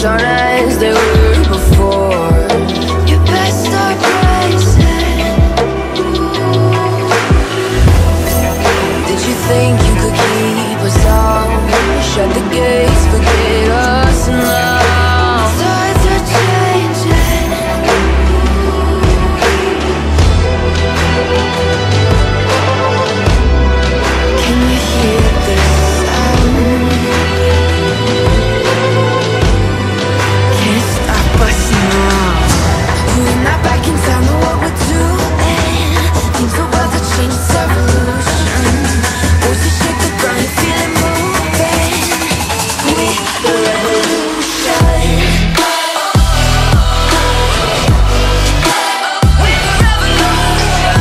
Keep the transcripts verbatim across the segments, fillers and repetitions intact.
on as they were before. You best start rising. Did you think you could keep us out? Shut the gates, forget us now. Tides are changing. Can you hear the sound? Can't stop us now. We're not back in town, know what we're doing. Things are about to change, it's evolution. Voices shake the ground, you feel it moving. We're the revolution. We're the revolution.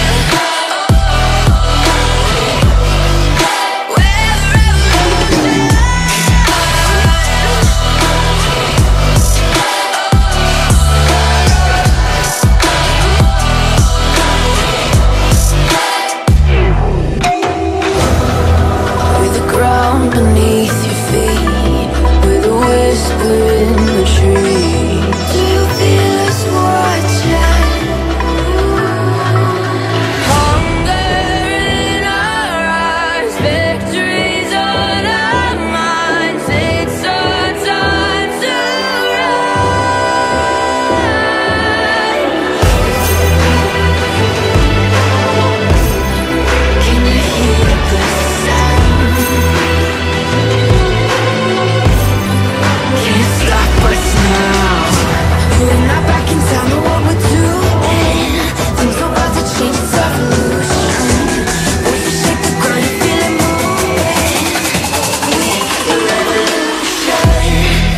We're the revolution. With the ground beneath your feet, with a whisper in the tree. Do you feel us watching? Hunger in our eyes, victories on our minds. It's our time to rise. Can you hear the sound? Can't stop us now. We're not back in town, know what we're doing. Things are about to change, it's evolution. Voices shake the ground, you feel it moving. We're the revolution.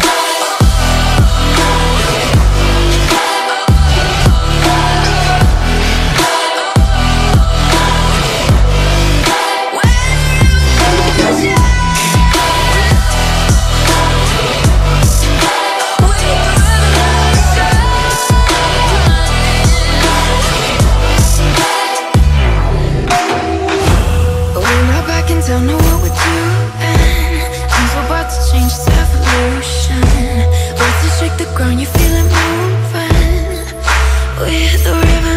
We're not back in town, know what we're doing. Things are about to change, it's evolution. Voices shake the ground, you feel it moving. We're the revolution.